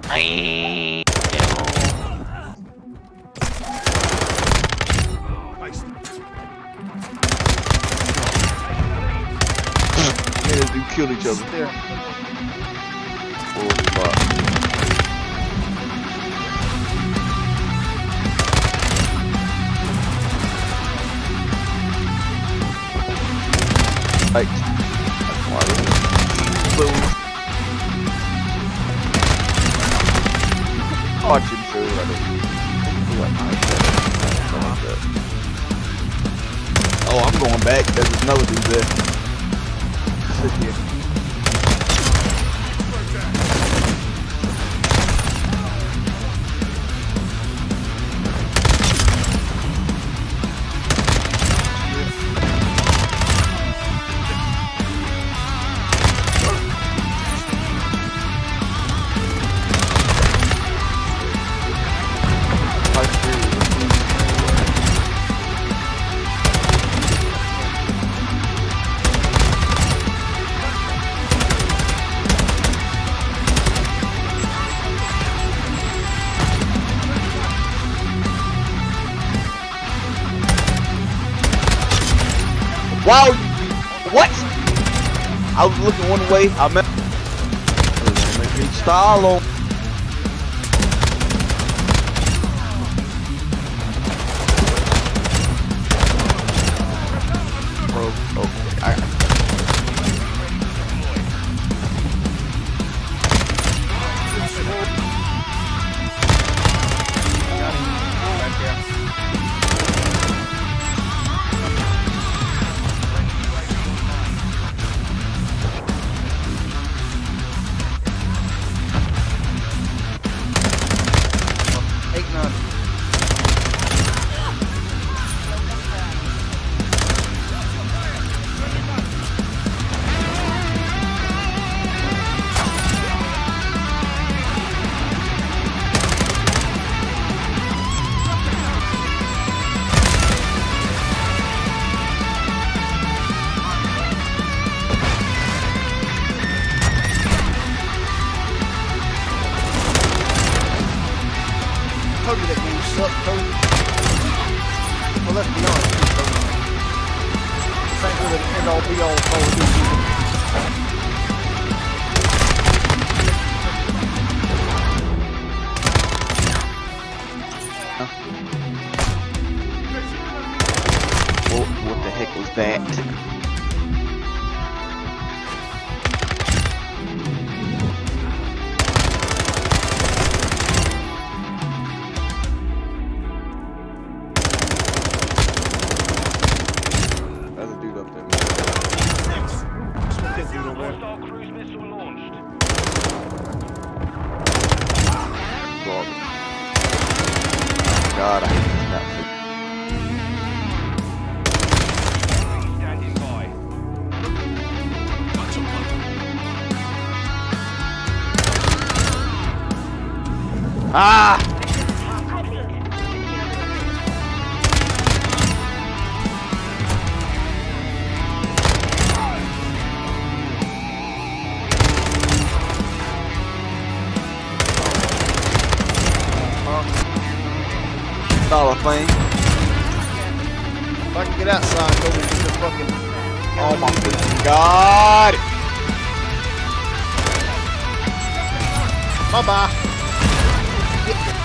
Aye. They do kill each other. There. Oh, fuck. Like, that's why boom. Watch him through, right? Oh, I'm going back. There's another dude there. Sit here. Wow! What? I was looking one way. I meant. Make me stall on. Bro, okay. Told you that game sucked, Cody. Well, let's be honest, Cody. This ain't really the end all be all Call of Duty. What the heck was that? Hostile cruise missile launched. God, I hate this map. Standing by. Ah! All a thing. If I can get outside, go and get the fucking. Oh my fucking God! Bye bye.